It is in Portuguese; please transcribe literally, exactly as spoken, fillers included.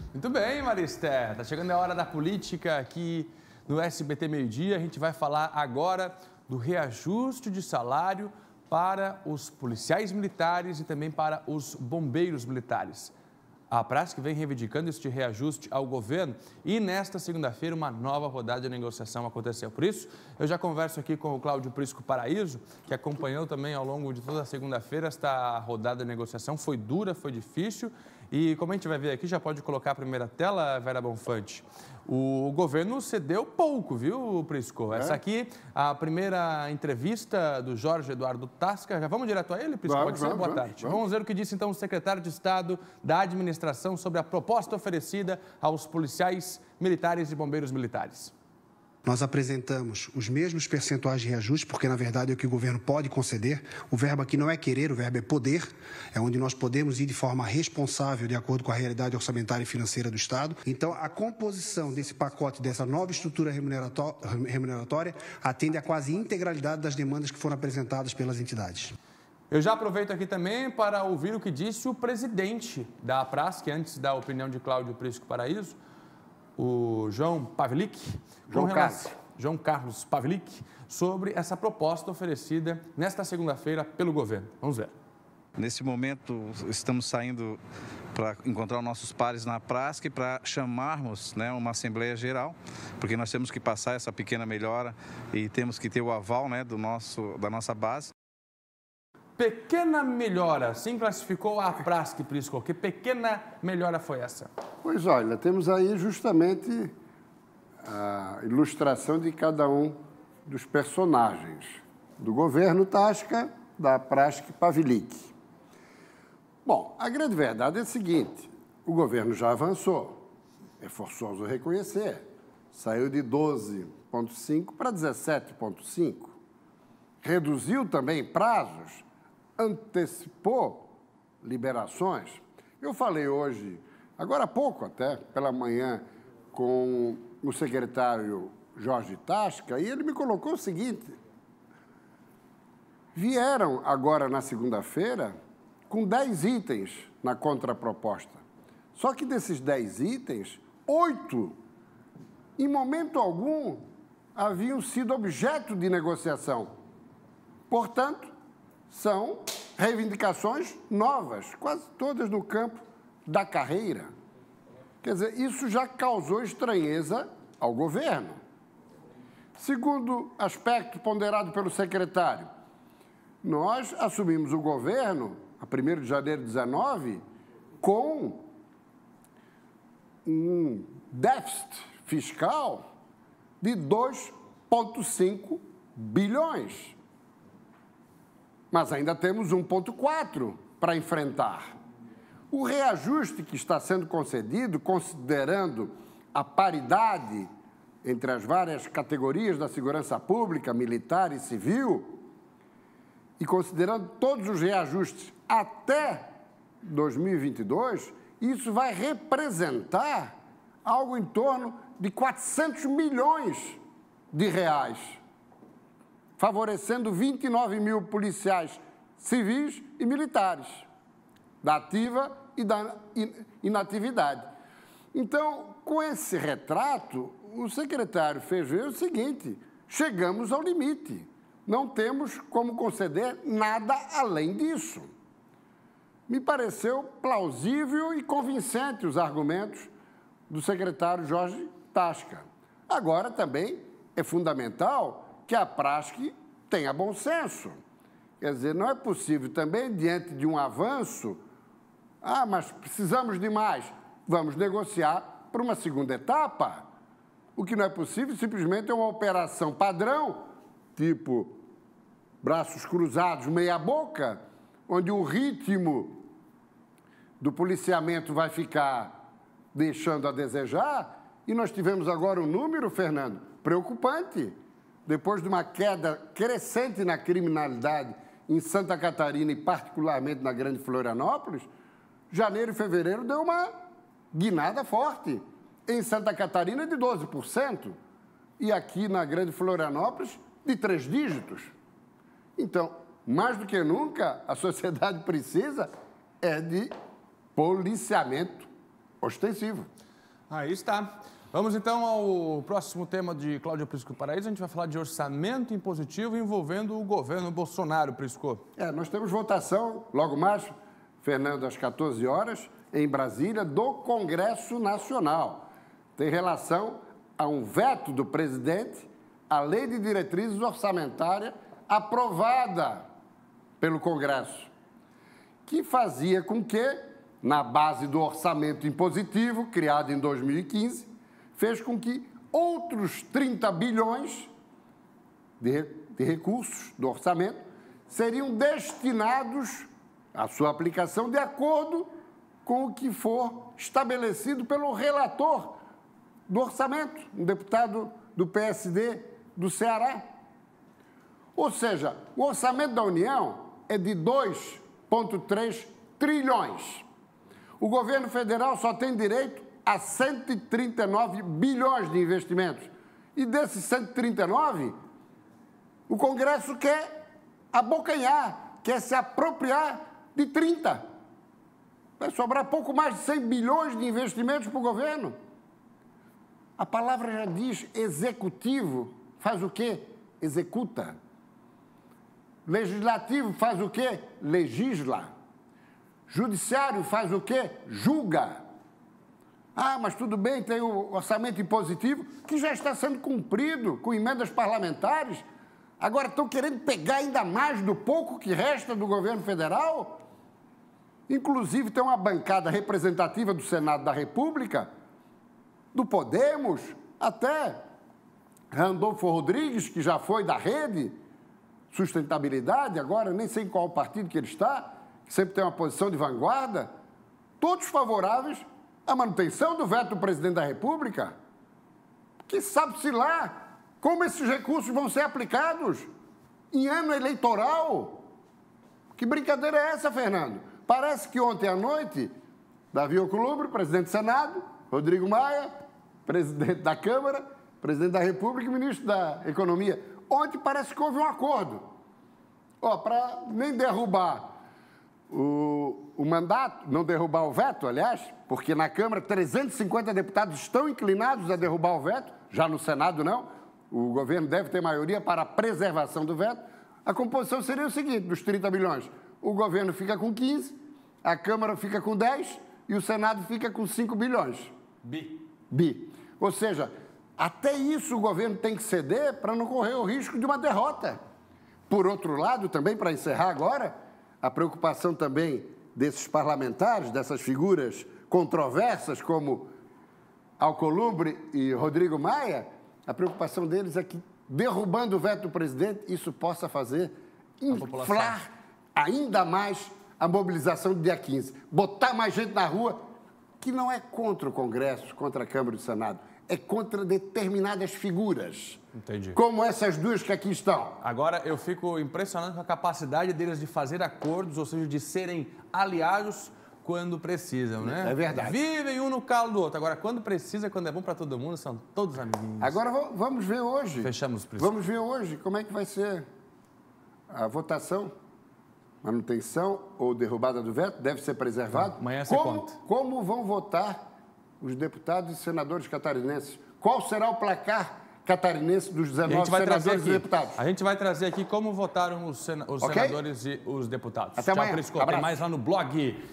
Muito bem, Maristé. Tá chegando a hora da política aqui no S B T Meio-Dia. A gente vai falar agora do reajuste de salário para os policiais militares e também para os bombeiros militares. A Prasc vem reivindicando este reajuste ao governo e nesta segunda-feira uma nova rodada de negociação aconteceu. Por isso, eu já converso aqui com o Cláudio Prisco Paraíso, que acompanhou também ao longo de toda a segunda-feira esta rodada de negociação. Foi dura, foi difícil e como a gente vai ver aqui, já pode colocar a primeira tela, Vera Bonfante. O governo cedeu pouco, viu, Prisco? É? Essa aqui, a primeira entrevista do Jorge Eduardo Tasca. Já vamos direto a ele, Prisco? Vamos, pode ser? vamos, Boa vamos, tarde. Vamos. vamos ver o que disse, então, o secretário de Estado da Administração sobre a proposta oferecida aos policiais militares e bombeiros militares. Nós apresentamos os mesmos percentuais de reajuste, porque, na verdade, é o que o governo pode conceder. O verbo aqui não é querer, o verbo é poder. É onde nós podemos ir de forma responsável, de acordo com a realidade orçamentária e financeira do Estado. Então, a composição desse pacote, dessa nova estrutura remuneratória, atende a quase integralidade das demandas que foram apresentadas pelas entidades. Eu já aproveito aqui também para ouvir o que disse o presidente da Prasc, antes da opinião de Cláudio Prisco Paraíso, o João Pavlik, João Carlos. João Carlos Pavlik, sobre essa proposta oferecida nesta segunda-feira pelo governo. Vamos ver. Nesse momento, estamos saindo para encontrar os nossos pares na Prasc para chamarmos, né, uma Assembleia Geral, porque nós temos que passar essa pequena melhora e temos que ter o aval, né, do nosso, da nossa base. Pequena melhora, assim classificou a Prasc, Prisco. Que pequena melhora foi essa? Pois olha, temos aí justamente a ilustração de cada um dos personagens do governo Tasca, da Prasc Pavlik. Bom, a grande verdade é a seguinte, o governo já avançou, é forçoso reconhecer, saiu de doze vírgula cinco para dezessete vírgula cinco, reduziu também prazos, antecipou liberações. Eu falei hoje, agora há pouco até, pela manhã, com o secretário Jorge Tasca, e ele me colocou o seguinte, vieram agora na segunda-feira com dez itens na contraproposta. Só que desses dez itens, oito, em momento algum, haviam sido objeto de negociação. Portanto, são reivindicações novas, quase todas no campo da carreira. Quer dizer, isso já causou estranheza ao governo. Segundo aspecto ponderado pelo secretário, nós assumimos o governo, a primeiro de janeiro de dezenove, com um déficit fiscal de dois vírgula cinco bilhões. Mas ainda temos um vírgula quatro para enfrentar. O reajuste que está sendo concedido, considerando a paridade entre as várias categorias da segurança pública, militar e civil, e considerando todos os reajustes até dois mil e vinte e dois, isso vai representar algo em torno de quatrocentos milhões de reais, favorecendo vinte e nove mil policiais civis e militares, da ativa e da inatividade. Então, com esse retrato, o secretário fez ver o seguinte, chegamos ao limite, não temos como conceder nada além disso. Me pareceu plausível e convincente os argumentos do secretário Jorge Tasca. Agora, também, é fundamental que a Prasc tenha bom senso. Quer dizer, não é possível também, diante de um avanço, ah, mas precisamos de mais, vamos negociar para uma segunda etapa. O que não é possível, simplesmente é uma operação padrão, tipo braços cruzados, meia boca, onde o ritmo do policiamento vai ficar deixando a desejar, e nós tivemos agora um número, Fernando, preocupante. Depois de uma queda crescente na criminalidade em Santa Catarina e particularmente na Grande Florianópolis, janeiro e fevereiro deu uma guinada forte. Em Santa Catarina de doze por cento e aqui na Grande Florianópolis de três dígitos. Então, mais do que nunca, a sociedade precisa é de policiamento ostensivo. Aí está. Vamos então ao próximo tema de Cláudio Prisco Paraíso. A gente vai falar de orçamento impositivo envolvendo o governo Bolsonaro, Prisco. É, nós temos votação, logo mais, Fernando, às quatorze horas, em Brasília, do Congresso Nacional. Tem relação a um veto do presidente à Lei de Diretrizes Orçamentárias aprovada pelo Congresso, que fazia com que, na base do orçamento impositivo, criado em dois mil e quinze, fez com que outros trinta bilhões de, de recursos do orçamento seriam destinados à sua aplicação de acordo com o que for estabelecido pelo relator do orçamento, um deputado do P S D do Ceará. Ou seja, o orçamento da União é de dois vírgula três trilhões. O governo federal só tem direito a cento e trinta e nove bilhões de investimentos. E desses cento e trinta e nove, o Congresso quer abocanhar, quer se apropriar de trinta. Vai sobrar pouco mais de cem bilhões de investimentos para o governo. A palavra já diz executivo. Faz o quê? Executa. Legislativo faz o quê? Legisla. Judiciário faz o quê? Julga. Ah, mas tudo bem, tem o orçamento impositivo, que já está sendo cumprido com emendas parlamentares. Agora estão querendo pegar ainda mais do pouco que resta do governo federal? Inclusive, tem uma bancada representativa do Senado da República, do Podemos, até Randolfo Rodrigues, que já foi da Rede Sustentabilidade, agora nem sei em qual partido que ele está, que sempre tem uma posição de vanguarda, todos favoráveis à manutenção do veto do presidente da República. Que sabe-se lá como esses recursos vão ser aplicados em ano eleitoral. Que brincadeira é essa, Fernando? Parece que ontem à noite, Davi Alcolumbre, presidente do Senado, Rodrigo Maia, presidente da Câmara, presidente da República e ministro da Economia. Ontem parece que houve um acordo. Ó, para nem derrubar o, o mandato, não derrubar o veto, aliás, porque na Câmara trezentos e cinquenta deputados estão inclinados a derrubar o veto, já no Senado não, o governo deve ter maioria para a preservação do veto. A composição seria o seguinte, dos trinta bilhões, o governo fica com quinze, a Câmara fica com dez e o Senado fica com cinco bilhões. Bi. Bi. Ou seja, até isso o governo tem que ceder para não correr o risco de uma derrota. Por outro lado, também para encerrar agora, a preocupação também desses parlamentares, dessas figuras controversas como Alcolumbre e Rodrigo Maia, a preocupação deles é que, derrubando o veto do presidente, isso possa fazer inflar ainda mais a mobilização do dia quinze. Botar mais gente na rua, que não é contra o Congresso, contra a Câmara e o Senado, é contra determinadas figuras. Entendi. Como essas duas que aqui estão. Agora, eu fico impressionado com a capacidade deles de fazer acordos, ou seja, de serem aliados quando precisam, né? É verdade. Vivem um no calo do outro. Agora, quando precisa, quando é bom para todo mundo, são todos amiguinhos. Agora, vamos ver hoje. Fechamos, presidente. Vamos ver hoje como é que vai ser a votação. Manutenção ou derrubada do veto deve ser preservado. Amanhã você como, conta. Como vão votar os deputados e senadores catarinenses? Qual será o placar catarinense dos dezenove senadores e deputados? A gente vai trazer aqui como votaram os, sena, os okay? senadores e os deputados. Até Tchau, amanhã. Prisco. Tem mais lá no blog.